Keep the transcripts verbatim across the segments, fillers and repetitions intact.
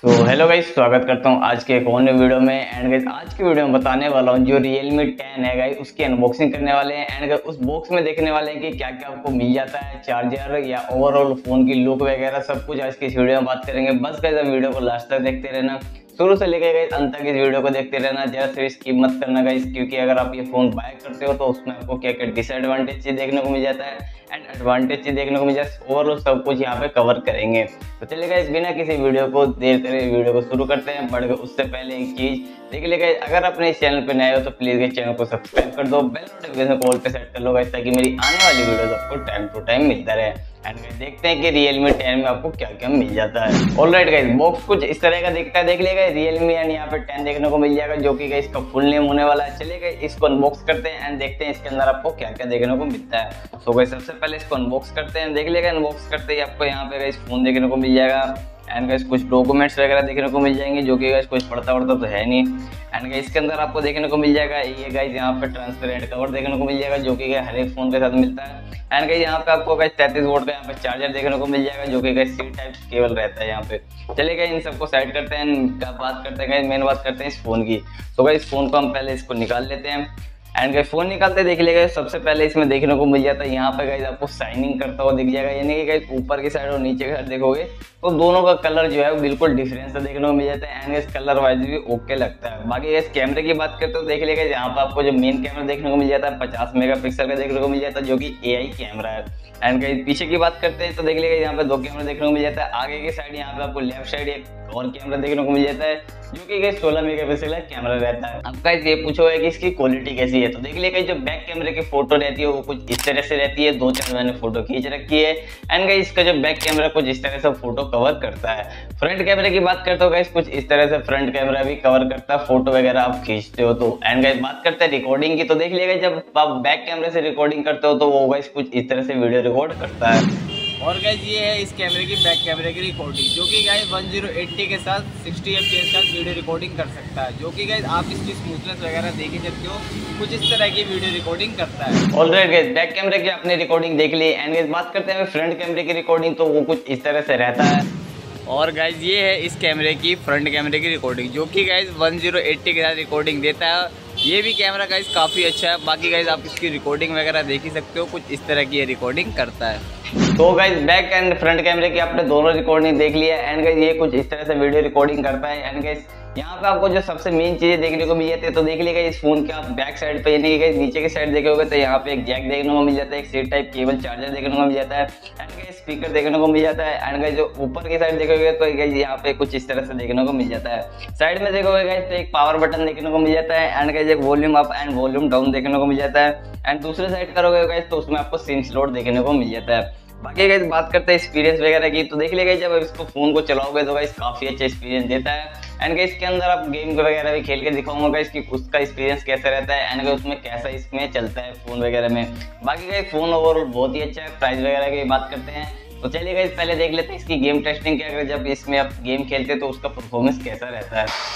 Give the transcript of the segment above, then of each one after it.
तो hello guys, स्वागत करता हूं आज के एक और नए वीडियो में। एंड गाइस आज की वीडियो में बताने वाला हूं जो Realme टेन है गाइस, उसकी अनबॉक्सिंग करने वाले हैं। एंड गाइस उस बॉक्स में देखने वाले हैं कि क्या क्या आपको मिल जाता है, चार्जर या ओवरऑल फोन की लुक वगैरह सब कुछ आज की इस वीडियो में बात करेंगे। बस गाइस वीडियो को लास्ट तक देखते रहना, शुरू से लेकर गाइस अंत तक इस वीडियो को देखते रहना, जरा से स्किप मत करना गाइस, क्योंकि अगर आप ये फोन बाय करते हो तो उसमें आपको क्या क्या डिसएडवांटेज चीज देखने को मिल जाता है एंड एडवांटेज चीज देखने को मिल जाता है, ओवरऑल सब कुछ यहाँ पे कवर करेंगे। तो चलिए गाइस बिना किसी वीडियो को देर करे वीडियो को शुरू करते हैं। बढ़ उससे पहले एक चीज देख ले गाइस, अगर अपने इस चैनल पे नए हो तो प्लीज इस चैनल को सब्सक्राइब कर दो, बेल नोटिफिकेशन कॉल पे सेट कर लो गाइस, ताकि मेरी आने वाली वीडियोस आपको टाइम टू टाइम मिलता रहे। एंड गाइस देखते हैं कि Realme टेन में आपको क्या क्या मिल जाता है। ऑलराइट गाइस, बॉक्स कुछ इस तरह का दिखता है, देख लेगा Realme एंड यहाँ पे टेन देखने को मिल जाएगा, जो कि गाइस इसका फुल नेम होने वाला है। चलिए गाइस इसको अनबॉक्स करते हैं एंड देखते हैं इसके अंदर आपको क्या क्या देखने को मिलता है। सो गाइस सबसे पहले इसको अनबॉक्स करते हैं। देख लेगा अनबॉक्स करते ही आपको यहाँ पे गाइस फोन देखने को मिल जाएगा एंड गाइस कुछ डॉक्यूमेंट्स वगैरह देखने को मिल जाएंगे, जो कि गाइस कुछ पढ़ता पढ़ता तो है नहीं। एंड गाइस इसके अंदर आपको देखने को मिल जाएगा ये गाइस यहाँ पे ट्रांसपेरेंट कवर देखने को मिल जाएगा, जो कि हर एक फोन के साथ मिलता है। एंड गाइस यहाँ पे आपको गाइस तैंतीस वोल्ट का यहाँ पे चार्जर देखने को मिल जाएगा, जो कि गाइस सी टाइप केबल रहता है यहाँ पे। चलिए गाइस इन सबको साइड करते हैं, बात करते हैं गाइस मेन बात करते हैं इस फोन की। तो गाइस फोन को हम पहले इसको निकाल लेते हैं एंड गाइस फोन निकालते देख लिएगा, सबसे पहले इसमें देखने को मिल जाता है यहाँ पे गाइस आपको शाइनिंग करता हुआ दिख जाएगा, यानी कि गाइस ऊपर की साइड और नीचे की साइड देखोगे तो दोनों का कलर जो है वो बिल्कुल डिफरेंस देखने को मिल जाता है एंड गाइस कलर वाइज भी ओके लगता है। बाकी गाइस कैमरे की बात करते हो देख लिएगा, यहाँ पे आपको जो मेन कैमरा देखने को मिल जाता है पचास मेगापिक्सल का देखने को मिल जाता है, जो कि ए आई कैमरा है। एंड गाइस पीछे की बात करते हैं तो देख लिएगा यहाँ पे दो कैमरा देखने को मिल जाता है, आगे की साइड यहाँ पे आपको लेफ्ट साइड एक और कैमरा देखने को मिल जाता है, जो कि गाइस सोलह मेगापिक्सल का कैमरा रहता है। अब गाइस ये पूछो है कि इसकी क्वालिटी कैसी है, तो देख लिएगा जो बैक कैमरे की फोटो रहती है वो कुछ इस तरह से रहती है, दो चार मैंने फोटो खींच रखी है। एंड गाइस इसका जो बैक कैमरा कुछ इस तरह से फोटो कवर करता है। फ्रंट कैमरे की बात करते हो गाइस कुछ इस तरह से फ्रंट कैमरा भी कवर करता है, फोटो वगैरह आप खींचते हो तो। एंड गाइस बात करते हैं रिकॉर्डिंग की, तो देख लिएगा जब आप बैक कैमरे से रिकॉर्डिंग करते हो तो वो गाइस कुछ इस तरह से वीडियो रिकॉर्ड करता है। और गाइस ये है इस कैमरे की बैक कैमरे की रिकॉर्डिंग, जो कि गाइस टेन एटी के साथ साठ एफ पी एस का वीडियो रिकॉर्डिंग कर सकता है, जो कि गाइस आप इसकी स्मूथनेस वगैरह देख ही सकते हो, कुछ इस तरह की वीडियो रिकॉर्डिंग करता है। ऑलराइट गाइस बैक कैमरे की आपने रिकॉर्डिंग देख ली एंड गाइस बात करते हैं फ्रंट कैमरे की रिकॉर्डिंग, तो वो कुछ इस तरह से रहता है। और गाइस ये है इस कैमरे की फ्रंट कैमरे की रिकॉर्डिंग, जो कि गाइस टेन एटी के साथ रिकॉर्डिंग देता है। ये भी कैमरा गाइस काफ़ी अच्छा है। बाकी गाइस आप इसकी रिकॉर्डिंग वगैरह देख ही सकते हो, कुछ इस तरह की ये रिकॉर्डिंग करता है। तो गाइस बैक एंड फ्रंट कैमरे की आपने दोनों रिकॉर्डिंग देख लिया एंड गाइस ये कुछ इस तरह से वीडियो रिकॉर्डिंग करता है। एंड गाइस यहाँ पे आपको जो सबसे मेन चीजें देखने को मिल जाती है, तो देख लीजिएगा इस फोन के आप बैक साइड पे यानी कि नीचे की साइड देखोगे तो यहाँ पे एक जैक देखने को मिल जाता है, एक सी टाइप केबल चार्जर देखने को मिल जाता है एंड गाइस स्पीकर देखने को मिल जाता है। एंड गाइस जो ऊपर की साइड देखोगे तो गाइस यहाँ पे कुछ इस तरह से देखने को मिल जाता है। साइड में देखोगे गाइस तो एक पावर बटन देखने को मिल जाता है एंड गाइस एक volume up and volume down देखने को मिल जाता है। एंड दूसरे साइड करोगे गाइस तो उसमें आपको सिम स्लॉट देखने को मिल जाता है। बाकी गाइस बात करते हैं एक्सपीरियंस वगैरह की, तो देख लिएगा जब इसको फोन को चलाओगे तो गाइस काफी अच्छा एक्सपीरियंस देता है। एंड गाइस इसके अंदर आप गेम वगैरह भी खेल के दिखाऊंगा गाइस कि उसका एक्सपीरियंस कैसा रहता है एंड उसमें कैसा इसमें चलता है फोन वगैरह में। बाकी गाइस फोन ओवरऑल बहुत ही अच्छा है। प्राइस वगैरह की बात करते हैं तो चलिए गाइस पहले देख लेते हैं इसकी गेम टेस्टिंग क्या है, जब इसमें आप गेम खेलते हैं तो उसका परफॉर्मेंस कैसा रहता है।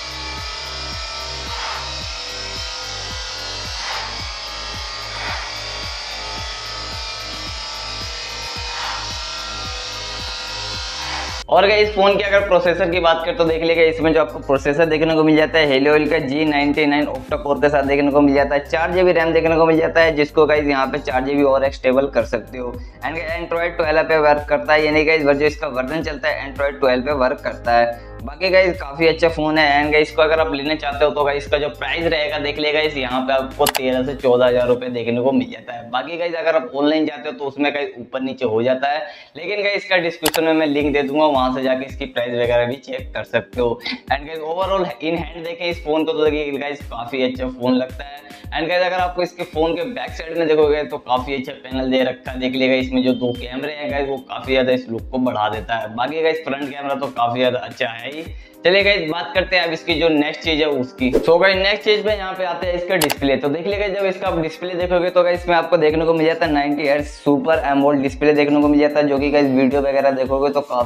और गाइस इस फोन की अगर प्रोसेसर की बात करें तो देख लीजिएगा इसमें जो आपको प्रोसेसर देखने को मिल जाता है हेलियो का G ninety nine octa core के साथ देखने को मिल जाता है। चार जीबी रैम देखने को मिल जाता है, जिसको गाइस यहाँ पे चार जीबी और एक्सटेबल कर सकते हो। एंड एंड्रॉइड ट्वेल्व पे वर्क करता है, यानी गाइस जो इसका वर्जन चलता है एंड्रॉइड ट्वेल्व पे वर्क करता है। बाकी गाइस काफी अच्छा फोन है एंड गाइस इसको अगर आप लेना चाहते हो तो गाइस इसका जो प्राइस रहेगा देख लेगा इस यहाँ पे आपको तेरह से चौदह हजार रुपए देखने को मिल जाता है। बाकी गाइस अगर आप ऑनलाइन जाते हो तो उसमें गाइस ऊपर नीचे हो जाता है, लेकिन गाइस इसका डिस्क्रिप्शन में मैं लिंक दे दूंगा, वहां से जाके इसकी प्राइस वगैरह भी चेक कर सकते हो। And guys overall in hand देखें इस फोन को तो देखिए गाइस काफी अच्छा फोन लगता है। एंड गाइस अगर आपको इसके फोन के बैक साइड में देखोगे तो काफी अच्छा पैनल दे रखा है, देख लेगा इसमें जो दो कैमरे हैं गाइस वो काफी ज्यादा इस लुक को बढ़ा देता है। बाकी गाइस फ्रंट कैमरा तो काफी ज्यादा अच्छा है ही। चलिए गाइस बात करते हैं अब इसकी जो नेक्स्ट चीज है उसकी। सो गाइस नेक्स्ट चीज पे यहाँ पे आते हैं इसका डिस्प्ले। तो देख लीजिएगा जब इसका आप डिस्प्ले देखोगे तो गाइस इसमें आपको देखने को मिल जाता है ninety hertz super AMOLED display देखने को मिल जाता है, जो कि गाइस वीडियो वगैरह देखोगे तो काफी अच्छा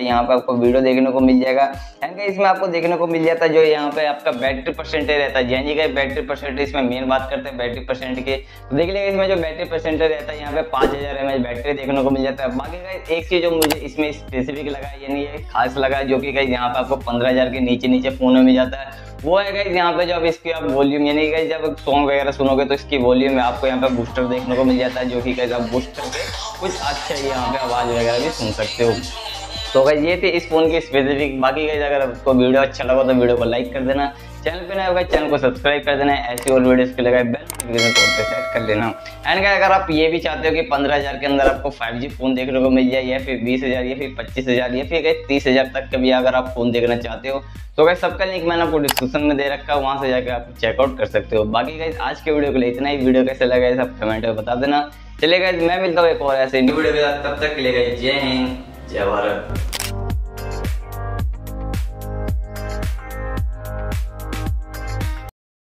यहाँ पे आपको वीडियो देखने को मिल जाएगा। एंड गाइस इसमें आपको देखने को मिल जाता है जो यहाँ पे आपका बैटरी परसेंटेज रहता है। यानी कि बैटरी परसेंटेज इसमें मेन बात करते हैं बैटरी परसेंट की, तो देख लीजिए इसमें जो बैटरी परसेंटेज रहता है यहाँ पे पाँच हजार एम एच बैटरी देखने को मिल जाता है। बाकी गाइस एक चीज जो मुझे इसमें स्पेसिफिक लगा है यानी ये खास लगा है जो कि गाइस यहाँ पे आपको पंद्रह हजार के नीचे नीचे फोन में मिल जाता है, वो है गाइस यहाँ पे जब इसकी आप वॉल्यूम यानी गाइस जब सॉन्ग वगैरह सुनोगे तो इसकी वॉल्यूम में आपको यहाँ पे बूस्टर देखने को मिल जाता है, जो कि गाइस आप बूस्ट करके कुछ अच्छा यहाँ पे आवाज वगैरह भी सुन सकते हो। तो गाइस ये थी इस फोन की स्पेसिफिक। बाकी गाइस अगर आपको वीडियो अच्छा लगा तो वीडियो को लाइक कर देना, चैनल पे नए होगा चैनल को सब्सक्राइब कर देना, ऐसी और वीडियोस के लिए बेल नोटिफिकेशन को सेट कर लेना। एंड गाइस अगर आप ये भी चाहते हो कि पंद्रह हजार के अंदर आपको फाइव जी फोन देखने को मिल जाए या फिर बीस हजार या फिर पच्चीस हजार या फिर गाइस तीस हजार तक का भी अगर आप फोन देखना चाहते हो तो गाइस सबका लिंक मैंने आपको डिस्क्रिप्शन में दे रखा है, वहां से जाकर आप चेकआउट कर सकते हो। बाकी गाइस आज के वीडियो के लिए इतना ही। वीडियो कैसे लगा है सब कमेंट में बता देना। चलिए गाइस मैं मिलता हूँ एक और ऐसे वीडियो के साथ, तब तक के लिए गाइस जय हिंद जय भारत।